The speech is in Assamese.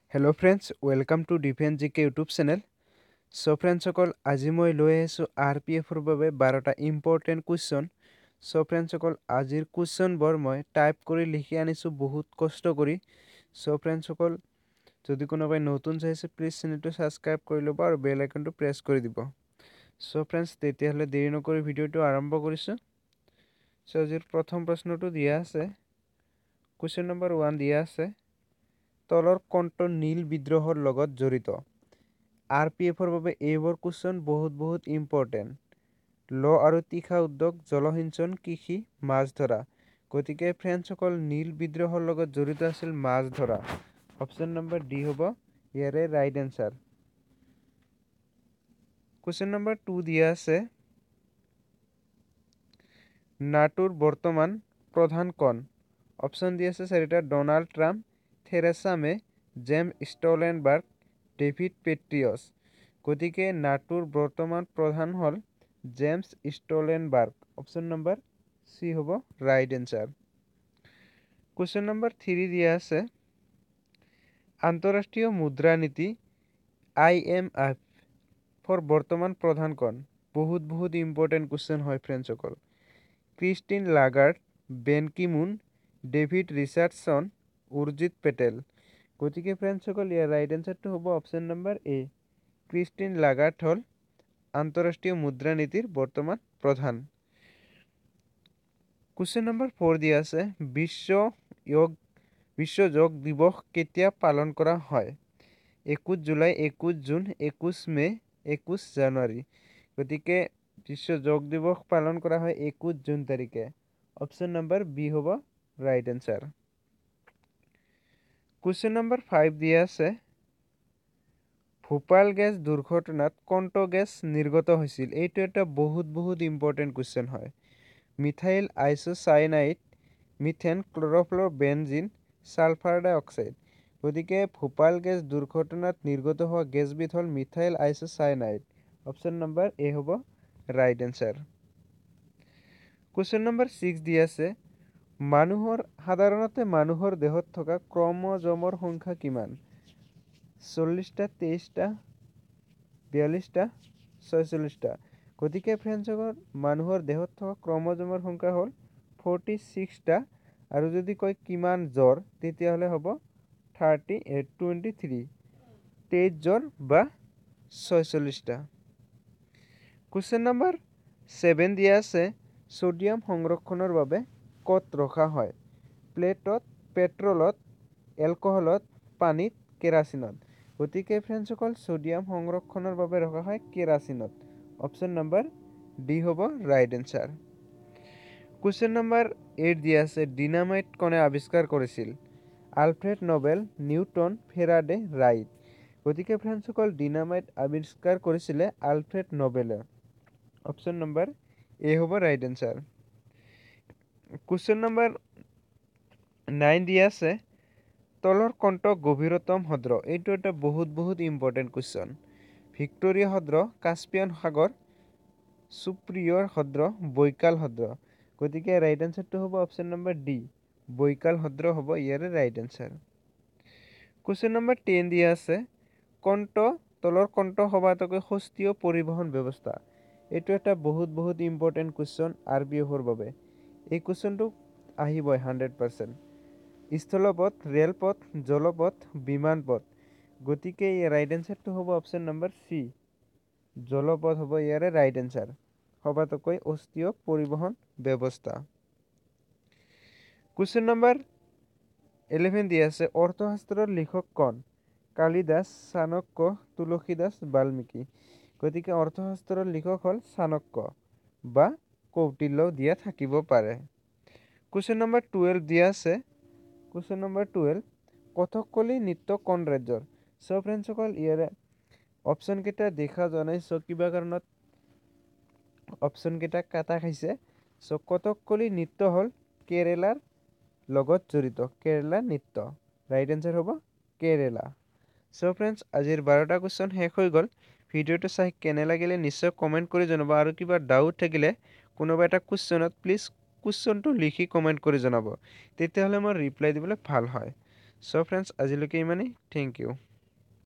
Hello friends, welcome to Defense GK YouTube channel. So friends সকল আজি মই লৈ আহিছো RPF ৰ বাবে 12টা ইম্পৰ্টেন্ট কোৱেশ্চন। So friends সকল আজিৰ কোৱেশ্চন বৰ মই টাইপ কৰি লিখি আনিছো বহুত কষ্ট কৰি। So friends সকল যদি কোনোবাই নতুন চাইছে প্লিজ চেনেলটো সাবস্ক্ৰাইব কৰি লব আৰু বেল আইকনটো প্ৰেছ কৰি দিব। So friends তেতিয়াহলে দেৰি নকৰি ভিডিওটো আৰম্ভ কৰিছো। So আজিৰ প্ৰথম প্ৰশ্নটো দিয়া আছে। কোৱেশ্চন নম্বৰ 1 দিয়া আছে। তলৰ কোনটো নীল বিদ্ৰোহৰ লগত জড়িত। RPF ৰ বাবে এইবোৰ কোৱেশ্চন বহুত ইম্পৰ্টেন্ট। ল আৰু তীখা উদ্যোগ, জলসিঞ্চন, কৃষি, মাছ ধৰা। গতিকে ফ্ৰেন্ডছ সকল নীল বিদ্ৰোহৰ লগত জড়িত আছিল মাছ ধৰা। অপচন নম্বৰ ডি হ'ব ইয়াৰে ৰাইট এনসাৰ। কোৱেশ্চন নম্বৰ 2 দিয়া আছে। নাটোৰ বৰ্তমান প্ৰধান কোন? অপচন দিয়া আছে চাৰিটা। Donald Trump, Theresa May, James Stoltenberg, David Petraeus. গতিকে নাটোৰ বৰ্তমান প্ৰধান হল James Stoltenberg. Option number C হ'ব ৰাইট এনসাৰ। কোৱেশ্চন নম্বৰ 3 দিয়া আছে। আন্তঃৰাষ্ট্ৰীয় মুদ্ৰা নীতি IMF ফৰ বৰ্তমান প্ৰধান কোন? বহুত ইম্পৰ্টেন্ট কোৱেশ্চন হয় ফ্ৰেন্ডছ সকল। Christine Lagarde, Ban Ki Moon, David ৰিচাৰ্ডসন, Urjit Patel. গতিকে ফ্ৰেন্ডছ সকল ইয়াৰ ৰাইট এনসাৰটো হ'ব option number A. Christine Lagarde হল আন্তঃৰাষ্ট্ৰীয় মুদ্ৰা নীতিৰ বৰ্তমান প্ৰধান। কোৱেশ্চন নম্বৰ 4 দিয়া আছে। বিশ্ব যোগ দিৱস কেতিয়া পালন কৰা হয়? 21 জুলাই, 21 জুন, 21 মে, 21 জানুৱাৰী। গতিকে বিশ্ব যোগ দিৱস পালন কৰা হয় 21 জুন তাৰিখে। অপচন নম্বৰ বি হ'ব ৰাইট এনসাৰ। কোৱেশ্চন নম্বৰ 5 দিয়া আছে। ভোপাল গেছ দুৰ্ঘটনাত কোনটো গেছ নিৰ্গত হৈছিল? এইটো এটা বহুত ইম্পৰ্টেন্ট কোৱেশ্চন হয়। Methyl isocyanide, methane, chlorofluorobenzene, sulphur dioxide. গতিকে ভোপাল গেছ দুৰ্ঘটনাত নিৰ্গত হোৱা গেছবিধ হল methyl isocyanide. Option number A হ'ব ৰাইট এনসাৰ। কোৱেশ্চন নম্বৰ 6 দি আছে। সাধাৰণতে মানুহৰ দেহত থকা ক্ৰমজমৰ সংখ্যা কিমান? 40টা, 23টা, 42টা, 46টা। গতিকে ফ্ৰেন্ডছসকল মানুহৰ দেহত থকা ক্ৰমজমৰ সংখ্যা হ'ল 46টা। আৰু যদি কয় কিমান জ্বৰ তেতিয়াহলে হ'ব 23 জ্বৰ বা 46টা। কোৱেশ্চন নম্বৰ 7 দিয়া আছে। সোডিয়াম সংৰক্ষণৰ বাবে ক'ত ৰখা হয়? প্লেটত, পেট্ৰলত, এলকহলত, পানীত, কেৰাচিনত। গতিকে ফ্ৰেন্ডছসকল সোডিয়াম সংৰক্ষণৰ বাবে ৰখা হয় কেৰাচিনত। অপচন নম্বৰ ডি হ'ব ৰাইট এনসাৰ। কোৱেশ্চন নম্বৰ 8 দিয়া আছে। ডিনামাইট কোনে আৱিষ্কাৰ কৰিছিল? Alfred Nobel, Newton, Faraday, Wright. গতিকে ফ্ৰেন্ডছসকল ডিনামাইট আৱিষ্কাৰ কৰিছিলে আলফ্ৰেড নোবেলে। অপচন নম্বৰ এ হ'ব ৰাইট এনসাৰ। কুৱেশ্চন নম্বৰ 9 দিয়া আছে। তলৰ কোনটো গভীৰতম হ্ৰদ? এইটো এটা বহুত ইম্পৰ্টেন্ট কুৱেশ্চন। ভিক্টোৰিয়া হ্ৰদ, কাস্পিয়ান সাগৰ, সুপ্ৰিয়ৰ হ্ৰদ, বৈকাল হ্ৰদ। গতিকে ৰাইট এনসাৰটো হ'ব অপচন নম্বৰ ডি। বৈকাল হ্ৰদ হ'ব ইয়াৰে ৰাইট এনসাৰ। কুৱেশ্চন নম্বৰ 10 দিয়া আছে। তলৰ কোনটো সবাতোকৈ সস্তীয় পৰিবহন ব্যৱস্থা? এইটো এটা বহুত ইম্পৰ্টেন্ট কুৱেশ্চন RPF ৰ বাবে। এই কুৱেশ্চনটো আহিবই 100%। স্থলপথ, ৰেলপথ, জলপথ, বিমান পথ। গতিকে ৰাইট এনসাৰটো হ'ব অপচন নম্বৰ চি। জলপথ হ'ব ইয়াৰে ৰাইট এনসাৰ। সবাতোকৈ সস্তীয় পৰিবহন ব্যৱস্থা। কুৱেশ্চন নম্বৰ 11 দিয়া আছে। অৰ্থশাস্ত্ৰৰ লিখক কোন? কালিদাস, চাণক্য, তুলসীদাস, বাল্মীকি। গতিকে অৰ্থশাস্ত্ৰৰ লিখক হল চাণক্য বা কৌটিল্য দিয়া থাকিব পাৰে। কুৱেশ্চন নম্বৰ 12 দিয়া আছে। কুৱেশ্চন নম্বৰ 12 কথকলি নৃত্য কোন ৰাজ্যৰ? সো ফ্ৰেন্ডছসকল ইয়াৰে অপচন কেইটা দেখা যোৱা নাই। সো কিবা কাৰণত অপচন কেইটা কাটা খাইছে। সো কথকলি নৃত্য হল কেৰেলাৰ লগত জড়িত। কেৰেলা নৃত্য। ৰাইট এনসাৰ হ'ব কেৰেলা। সো ফ্ৰেন্ডছ আজিৰ 12টা কুৱেশ্চন শেষ হৈ গ'ল। ভিডিওটো চাই কেনে লাগিলে নিশ্চয় কমেন্ট কৰি জনাব। আৰু কিবা ডাউট থাকিলে কোনোবা এটা কুৱেশ্চনত প্লিজ কুৱেশ্চনটো লিখি কমেন্ট কৰি জনাব। তেতিয়াহ'লে মই ৰিপ্লাই দিবলৈ ভাল হয়। চ' ফ্ৰেণ্ডছ আজিলৈকে ইমানেই। Thank U.